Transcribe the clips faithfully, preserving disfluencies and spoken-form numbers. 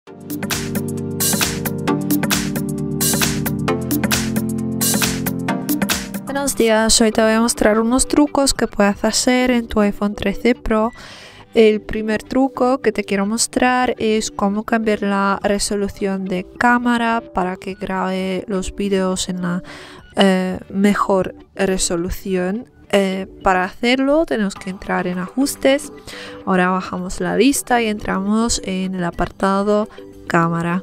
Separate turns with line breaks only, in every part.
Buenos días, hoy te voy a mostrar unos trucos que puedes hacer en tu iPhone trece Pro. El primer truco que te quiero mostrar es cómo cambiar la resolución de cámara para que grabe los vídeos en la eh, mejor resolución. Eh, para hacerlo tenemos que entrar en ajustes. Ahora bajamos la lista y entramos en el apartado cámara.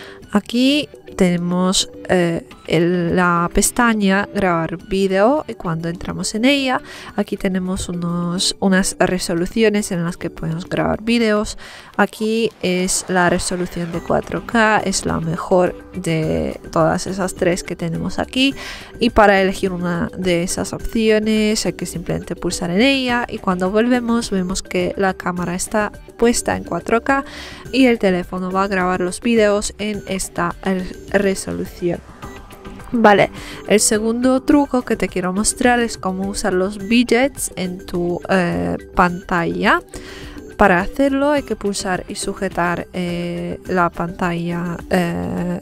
Aquí tenemos eh, el, la pestaña grabar vídeo y cuando entramos en ella aquí tenemos unos, unas resoluciones en las que podemos grabar vídeos. Aquí es la resolución de cuatro K, es la mejor de todas esas tres que tenemos aquí, y para elegir una de esas opciones hay que simplemente pulsar en ella y cuando volvemos vemos que la cámara está puesta en cuatro K y el teléfono va a grabar los vídeos en esta resolución. Vale, el segundo truco que te quiero mostrar es cómo usar los widgets en tu eh, pantalla. Para hacerlo hay que pulsar y sujetar eh, la pantalla eh,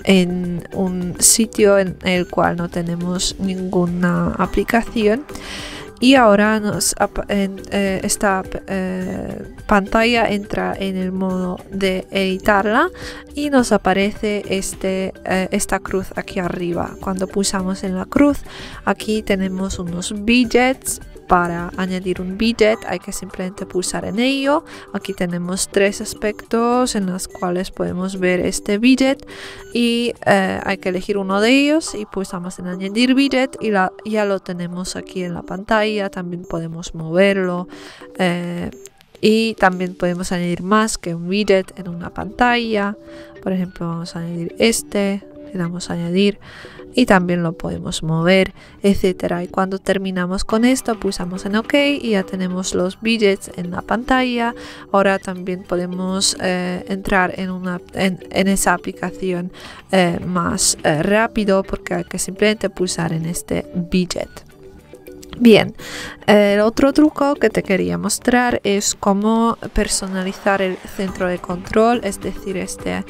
en un sitio en el cual no tenemos ninguna aplicación. Y ahora nos, en, eh, esta eh, pantalla entra en el modo de editarla y nos aparece este, eh, esta cruz aquí arriba. Cuando pulsamos en la cruz, aquí tenemos unos widgets. Para añadir un widget hay que simplemente pulsar en ello. Aquí tenemos tres aspectos en los cuales podemos ver este widget y eh, hay que elegir uno de ellos y pulsamos en añadir widget y la, ya lo tenemos aquí en la pantalla. También podemos moverlo eh, y también podemos añadir más que un widget en una pantalla. Por ejemplo, vamos a añadir este, le damos a añadir y también lo podemos mover, etcétera. Y cuando terminamos con esto pulsamos en OK y ya tenemos los widgets en la pantalla. Ahora también podemos eh, entrar en, una, en, en esa aplicación eh, más eh, rápido porque hay que simplemente pulsar en este widget. Bien, el otro truco que te quería mostrar es cómo personalizar el centro de control, es decir, este,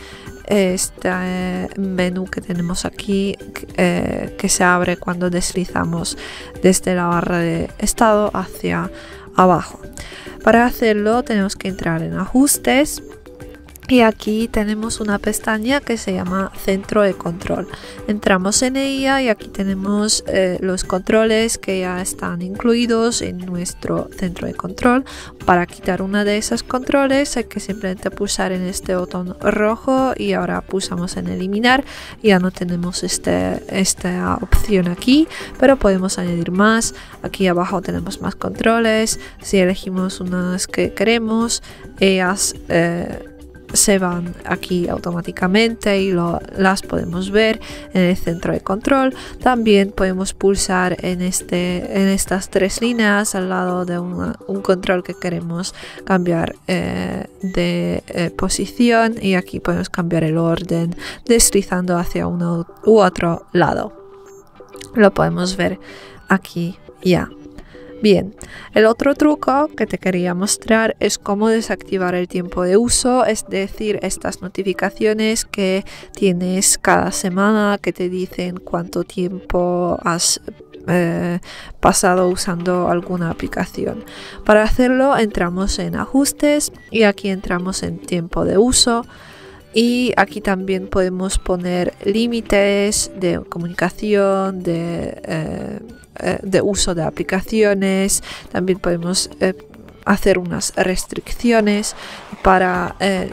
este menú que tenemos aquí eh, que se abre cuando deslizamos desde la barra de estado hacia abajo. Para hacerlo tenemos que entrar en ajustes. Y aquí tenemos una pestaña que se llama centro de control. Entramos en ella y aquí tenemos eh, los controles que ya están incluidos en nuestro centro de control. Para quitar una de esos controles hay que simplemente pulsar en este botón rojo y ahora pulsamos en eliminar. Ya no tenemos este, esta opción aquí, pero podemos añadir más. Aquí abajo tenemos más controles. Si elegimos unas que queremos, ellas eh, se van aquí automáticamente y lo, las podemos ver en el centro de control. También podemos pulsar en, este, en estas tres líneas al lado de una, un control que queremos cambiar eh, de eh, posición y aquí podemos cambiar el orden deslizando hacia uno u otro lado. Lo podemos ver aquí ya. Bien, el otro truco que te quería mostrar es cómo desactivar el tiempo de uso, es decir, estas notificaciones que tienes cada semana que te dicen cuánto tiempo has eh, pasado usando alguna aplicación. Para hacerlo entramos en ajustes y aquí entramos en tiempo de uso. Y aquí también podemos poner límites de comunicación, de, eh, eh, de uso de aplicaciones. También podemos eh, hacer unas restricciones para eh,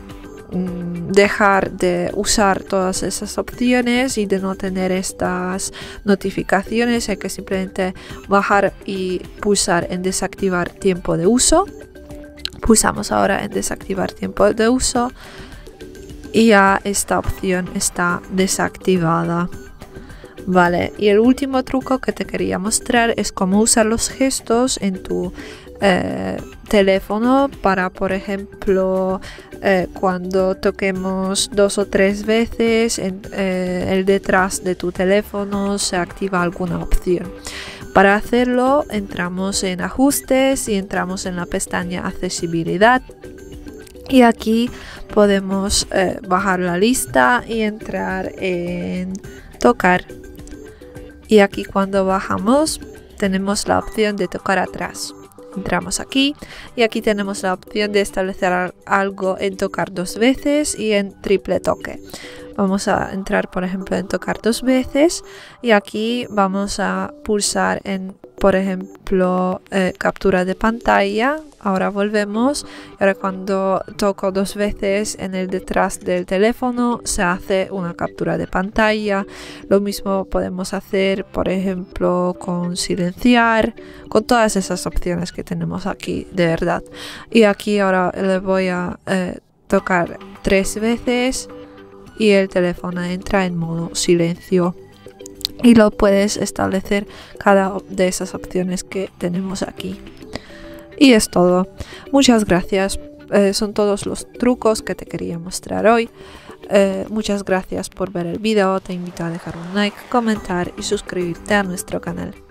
dejar de usar todas esas opciones y de no tener estas notificaciones. Hay que simplemente bajar y pulsar en desactivar tiempo de uso. Pulsamos ahora en desactivar tiempo de uso. Y ya esta opción está desactivada. Vale, y el último truco que te quería mostrar es cómo usar los gestos en tu eh, teléfono para, por ejemplo, eh, cuando toquemos dos o tres veces en eh, el detrás de tu teléfono se activa alguna opción. Para hacerlo entramos en ajustes y entramos en la pestaña accesibilidad. Y aquí podemos eh, bajar la lista y entrar en tocar. Y aquí cuando bajamos tenemos la opción de tocar atrás. Entramos aquí y aquí tenemos la opción de establecer algo en tocar dos veces y en triple toque. Vamos a entrar por ejemplo en tocar dos veces y aquí vamos a pulsar en por ejemplo eh, captura de pantalla. Ahora volvemos y ahora cuando toco dos veces en el detrás del teléfono se hace una captura de pantalla. Lo mismo podemos hacer por ejemplo con silenciar, con todas esas opciones que tenemos aquí de verdad. Y aquí ahora le voy a eh, tocar tres veces y el teléfono entra en modo silencio. Y lo puedes establecer cada de esas opciones que tenemos aquí. Y es todo. Muchas gracias. Eh, son todos los trucos que te quería mostrar hoy. Eh, muchas gracias por ver el video. Te invito a dejar un like, comentar y suscribirte a nuestro canal.